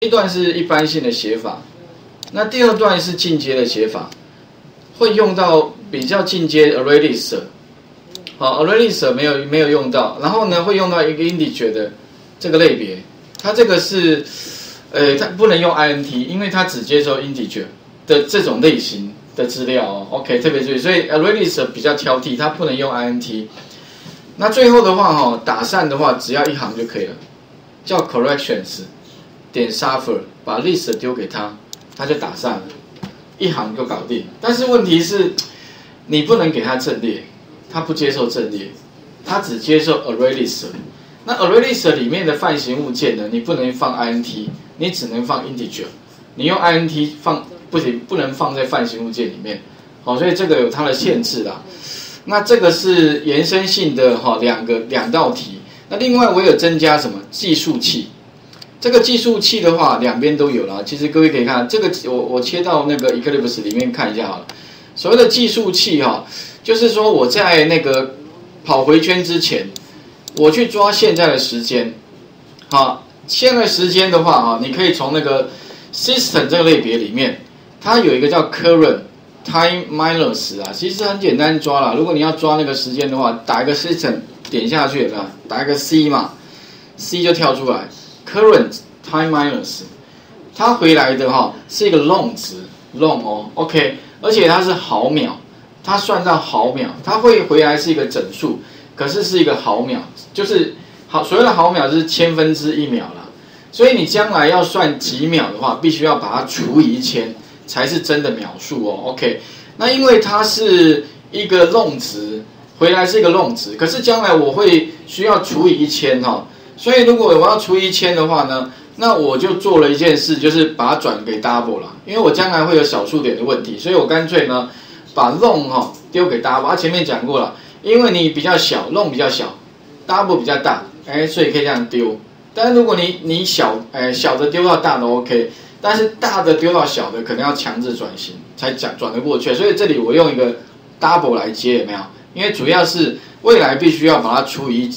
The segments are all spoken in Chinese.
一段是一般性的写法，那第二段是进阶的写法，会用到比较进阶的 array list。好 ，array list 没有用到，然后呢会用到一个 integer 的这个类别，它这个是它不能用 int， 因为它只接受 integer 的这种类型的资料哦。OK， 特别注意，所以 array list 比较挑剔，它不能用 int。那最后的话打散的话只要一行就可以了，叫 corrections 点 suffer， 把 list 丢给他，他就打散了，一行就搞定。但是问题是，你不能给他阵列，他不接受阵列，他只接受 array list。那 array list 里面的范型物件呢，你不能放 int， 你只能放 integer， 你用 int 放不行，不能放在范型物件里面。好，所以这个有它的限制啦。那这个是延伸性的两道题。那另外我有增加什么计数器？这个计数器的话，两边都有啦。其实各位可以看这个，我切到那个 Eclipse 里面看一下好了。所谓的计数器就是说我在那个跑回圈之前，我去抓现在的时间。好，现在时间的话你可以从那个 System 这个类别里面，它有一个叫 Current Time Minus 其实很简单抓啦。如果你要抓那个时间的话，打一个 System 点下去有没有？打一个 C 嘛 ，C 就跳出来 Current Time Minus， 它回来的是一个 long 值 long OK， 而且它是毫秒，它算到毫秒，它会回来是一个整数，可是是一个毫秒，就是所谓的毫秒就是千分之一秒啦。所以你将来要算几秒的话，必须要把它除以1000。才是真的秒数OK， 那因为它是一个 long 值，回来是一个 long 值，可是将来我会需要除以1000所以如果我要除以1000的话呢，那我就做了一件事，就是把它转给 double 啦，因为我将来会有小数点的问题，所以我干脆呢把 long 丢给 double。前面讲过了，因为你比较小 ，long 比较小 ，double 比较大，所以可以这样丢。但是如果你小的丢到大的 OK。但是大的丢到小的，可能要强制转型才转得过去，所以这里我用一个 double 来接，有没有？因为主要是未来必须要把它除以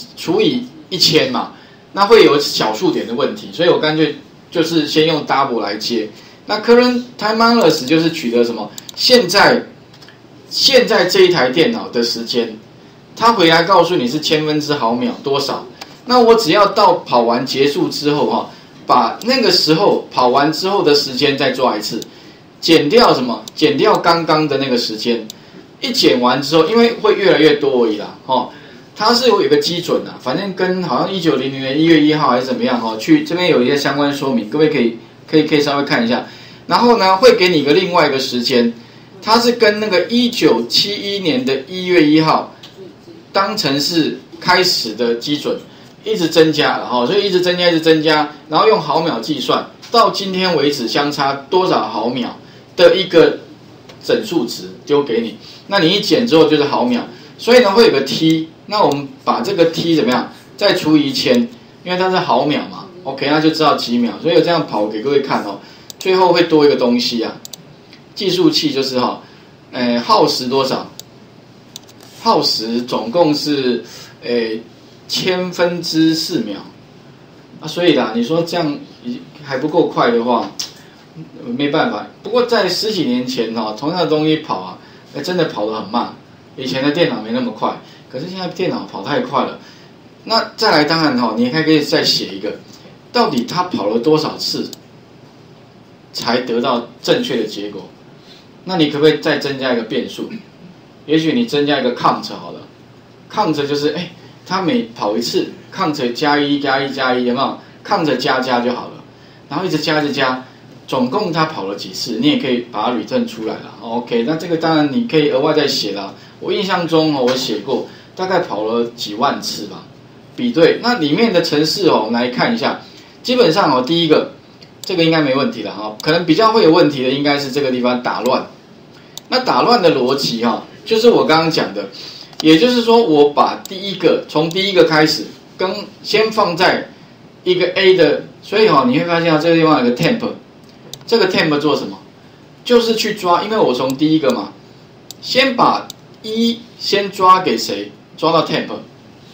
1000嘛，那会有小数点的问题，所以我干脆就是先用 double 来接。那 current time minus 就是取得什么？现在这一台电脑的时间，它回来告诉你是千分之毫秒多少，那我只要到跑完结束之后把那个时候跑完之后的时间再抓一次，减掉什么？减掉刚刚的那个时间。一减完之后，因为会越来越多而已啦，它是有一个基准的，反正跟好像1900年1月1号还是怎么样去这边有一些相关说明，各位可以稍微看一下。然后呢，会给你一个另外一个时间，它是跟那个1971年的1月1号当成是开始的基准。一直增加了所以一直增加，然后用毫秒计算，到今天为止相差多少毫秒的一个整数值丢给你，那你一减之后就是毫秒，所以呢会有个 t， 那我们把这个 t 怎么样再除以1000，因为它是毫秒嘛 ，OK， 那就知道几秒，所以我这样跑给各位看最后会多一个东西计数器就是耗时多少？耗时总共是千分之4秒所以啦，你说这样还不够快的话，没办法。不过在10几年前同样的东西跑真的跑得很慢。以前的电脑没那么快，可是现在电脑跑太快了。那再来，当然你还可以再写一个，到底他跑了多少次才得到正确的结果？那你可不可以再增加一个变数？也许你增加一个 count 好了 ，count 就是他每跑一次 ，count 加1加1加1，有没有 ？count 加就好了，然后一直加，总共他跑了几次，你也可以把它 return 出来了。OK， 那这个当然你可以额外再写啦。我印象中我写过，大概跑了几万次吧。比对那里面的程式来看一下，基本上第一个这个应该没问题了可能比较会有问题的应该是这个地方打乱。那打乱的逻辑就是我刚刚讲的。也就是说，我把从第一个开始，先放在一个 A 的，所以你会发现这个地方有个 temp， 这个 temp 做什么？就是去抓，因为我从第一个嘛，先把先抓给谁？抓到 temp，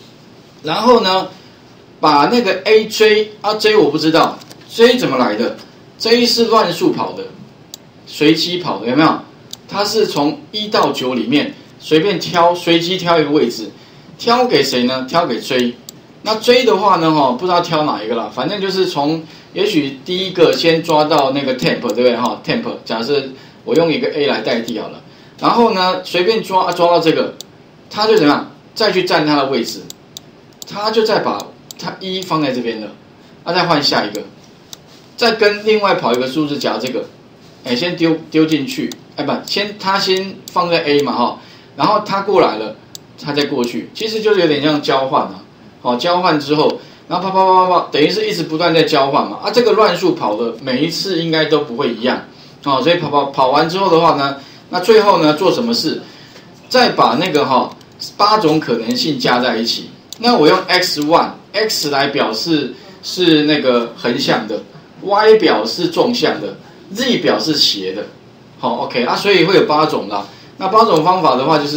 然后呢，把那个 A 追追我不知道，追怎么来的？ 这一是乱数跑的，随机跑的，有没有？它是从1到9里面随便挑，随机挑一个位置，挑给谁呢？挑给 J。那 J 的话呢，不知道挑哪一个啦，反正就是从也许第一个先抓到那个 temp， 对不对？temp， 假设我用一个 A 来代替好了，然后呢随便抓到这个，他就怎么样？再去占它的位置，他就再把它1放在这边了，再换下一个，再跟另外跑一个数字夹这个，先丢进去，他先放在 A 嘛然后他过来了，他再过去，其实就是有点像交换交换之后，然后跑，等于是一直不断在交换嘛。这个乱数跑的每一次应该都不会一样所以跑完之后的话呢，那最后呢做什么事？再把那个8种可能性加在一起。那我用 x1 来表示是那个横向的 ，y 表示纵向的 ，z 表示斜的。OK 所以会有8种啦。那8种方法的话就是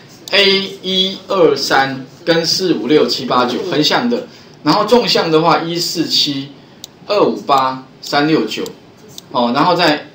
A1、2、3跟4、5、6、7、8、9横向的，然后纵向的话147、258、369，然后再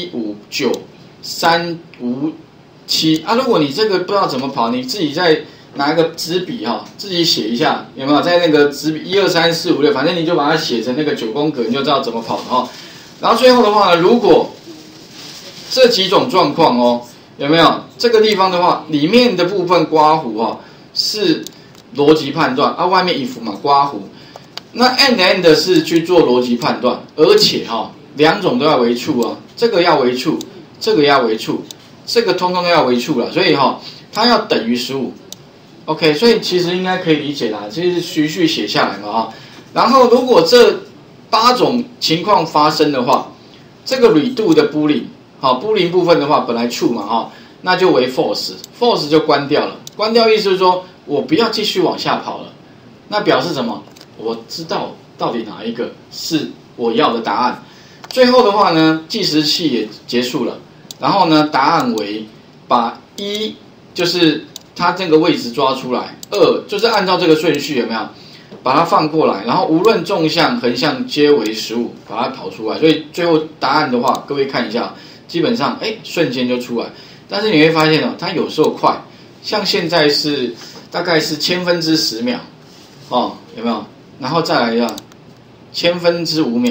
159、357如果你这个不知道怎么跑，你自己再拿一个纸笔自己写一下，有没有？在那个纸笔1、2、3、4、5、6，反正你就把它写成那个9宫格，你就知道怎么跑了然后最后的话呢，如果这几种状况有没有？这个地方的话，里面的部分刮胡是逻辑判断外面if嘛刮胡，那 and 是去做逻辑判断，而且2种都要为true这个要为true，这个要为true，这个通通都要为true了，所以它要等于15。OK， 所以其实应该可以理解啦，其实徐序写下来嘛然后如果这8种情况发生的话，这个 redo 的 boolean部分的话，本来 true 嘛那就为 false 就关掉了。关掉意思是说我不要继续往下跑了，那表示什么？我知道到底哪一个是我要的答案。最后的话呢，计时器也结束了，然后呢，答案为把1就是它这个位置抓出来，2就是按照这个顺序有没有？把它放过来，然后无论纵向、横向皆为15，把它跑出来。所以最后答案的话，各位看一下，基本上瞬间就出来。但是你会发现它有时候快，像现在是大概是1000分之10秒，有没有？然后再来一下，1000分之5秒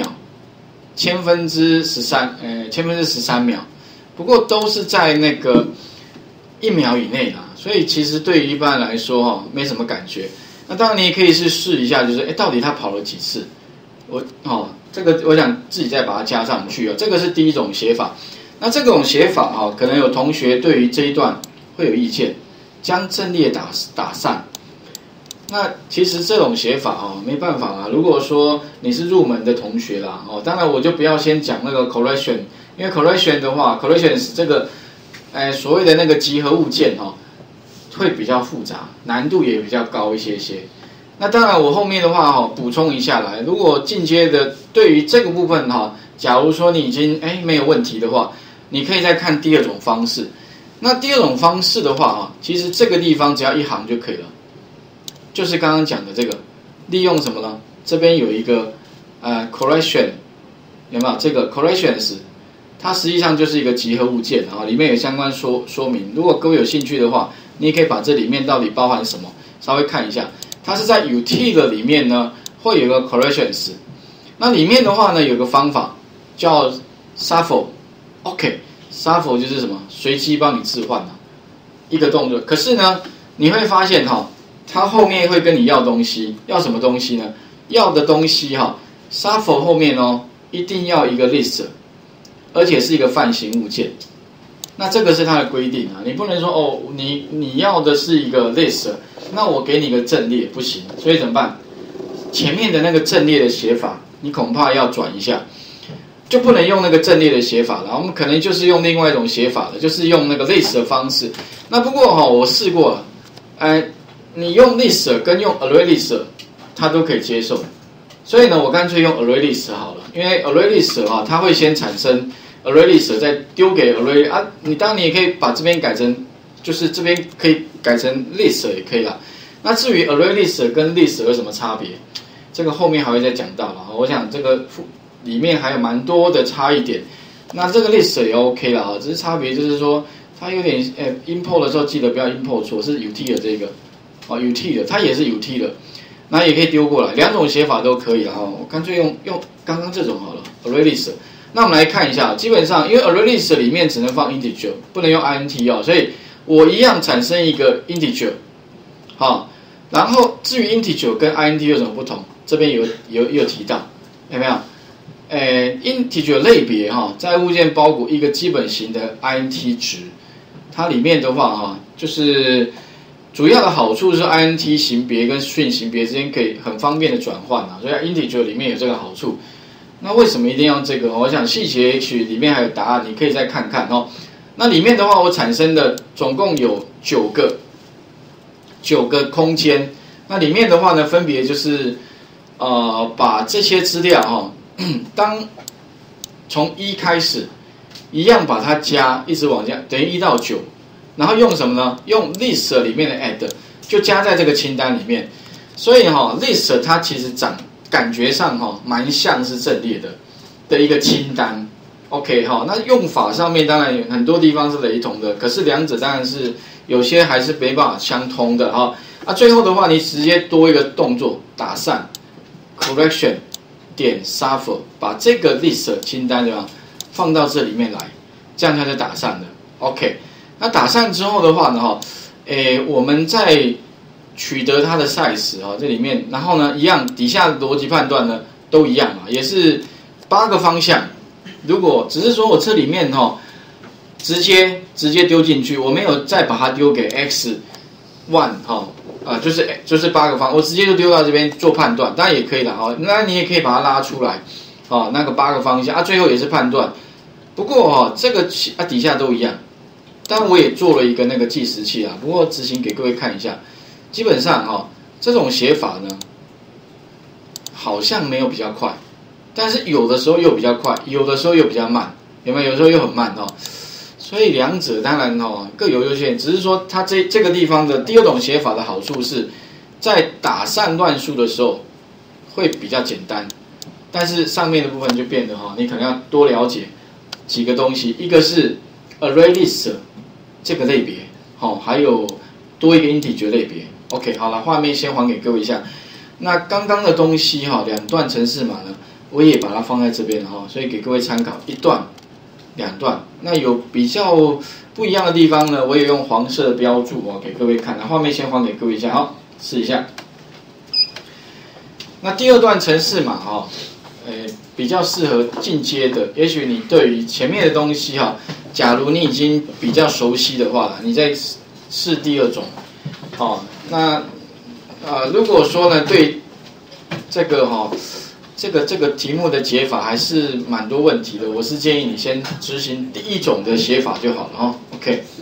，1000分之13秒，不过都是在那个1秒以内啦，所以其实对于一般人来说没什么感觉。那当然你也可以去试一下，就是到底他跑了几次？这个我想自己再把它加上去这个是第一种写法。那这种写法可能有同学对于这一段会有意见，将阵列打散。那其实这种写法没办法啦。如果说你是入门的同学啦当然我就不要先讲那个 collection， 因为 collection 的话 ，collections 这个所谓的那个集合物件会比较复杂，难度也比较高一些。那当然我后面的话补充一下来，如果进阶的对于这个部分假如说你已经没有问题的话，你可以再看第2种方式。那第2种方式的话其实这个地方只要1行就可以了，就是刚刚讲的这个，利用什么呢？这边有一个collection， 有没有？这个 collections， 它实际上就是一个集合物件里面有相关说明。如果各位有兴趣的话，你也可以把这里面到底包含什么稍微看一下。它是在 util 里面呢会有一个 collections， 那里面的话呢有个方法叫 shuffle。OK，shuffle 就是什么？随机帮你置换一个动作。可是呢，你会发现它后面会跟你要东西，要什么东西呢？要的东西shuffle 后面一定要一个 list， 而且是一个泛型物件。那这个是它的规定你不能说你要的是一个 list， 那我给你个阵列不行，所以怎么办？前面的那个阵列的写法，你恐怕要转一下。就不能用那个阵列的写法了，我们可能就是用另外一种写法了，就是用那个 list 的方式。那不过我试过了，你用 list 跟用 array list 它都可以接受，所以呢，我干脆用 array list 好了，因为 array list 它会先产生 array list， 再丢给 array 你当然你也可以把这边改成，就是这边可以改成 list 也可以啦。那至于 array list 跟 list 有什么差别，这个后面还会再讲到了。我想这个里面还有蛮多的差异点。那这个 list 也 OK 啦，只是差别就是说它有点import 的时候记得不要 import 错，是 ut 的这个ut 的，它也是 ut 的，那也可以丢过来，两种写法都可以啦。我干脆用刚刚这种好了 array list。那我们来看一下，基本上因为 array list 里面只能放 integer， 不能用 int 所以我一样产生一个 integer， 好，然后至于 integer 跟 int 有什么不同，这边有提到，有没有？integer 类别在物件包裹一个基本型的 int 值，它里面的话就是主要的好处是 int 型别跟 string 型别之间可以很方便的转换所以 integer 里面有这个好处。那为什么一定要这个？我想细节也许里面还有答案，你可以再看看那里面的话，我产生的总共有9个空间。那里面的话呢，分别就是把这些资料当从1开始，一样把它加，一直往下，等于1到9，然后用什么呢？用 list 里面的 add 就加在这个清单里面。所以list 它其实感觉上蛮像是阵列的一个清单。OK 那用法上面当然有很多地方是雷同的，可是两者当然是有些还是没办法相通的最后的话，你直接多一个动作，打散 correction 点 shuffle， 把这个 list 清单对吧，放到这里面来，这样它就打散了。OK， 那打散之后的话呢我们再取得它的 size 这里面，然后呢一样底下的逻辑判断呢都一样也是8个方向。如果只是说我这里面直接丢进去，我没有再把它丢给 x1 就是8个方，我直接就丢到这边做判断，当然也可以的那你也可以把它拉出来那个8个方向最后也是判断。不过这个底下都一样，但我也做了一个那个计时器不过执行给各位看一下。基本上这种写法呢，好像没有比较快，但是有的时候又比较快，有的时候又比较慢，有没有？有时候又很慢所以两者当然各有优缺，只是说它这个地方的第二种写法的好处是，在打散乱数的时候会比较简单，但是上面的部分就变得你可能要多了解几个东西，一个是 array list 这个类别还有多一个 integer 类别。OK， 好了，画面先还给各位一下。那刚刚的东西两段程式码呢，我也把它放在这边所以给各位参考，1段、2段。那有比较不一样的地方呢，我也用黄色的标注给各位看。那画面先还给各位一下试一下。那第2段程式码比较适合进阶的，也许你对于前面的东西假如你已经比较熟悉的话你再试第2种那如果说呢对这个题目的解法还是蛮多问题的，我是建议你先执行第1种的写法就好了OK。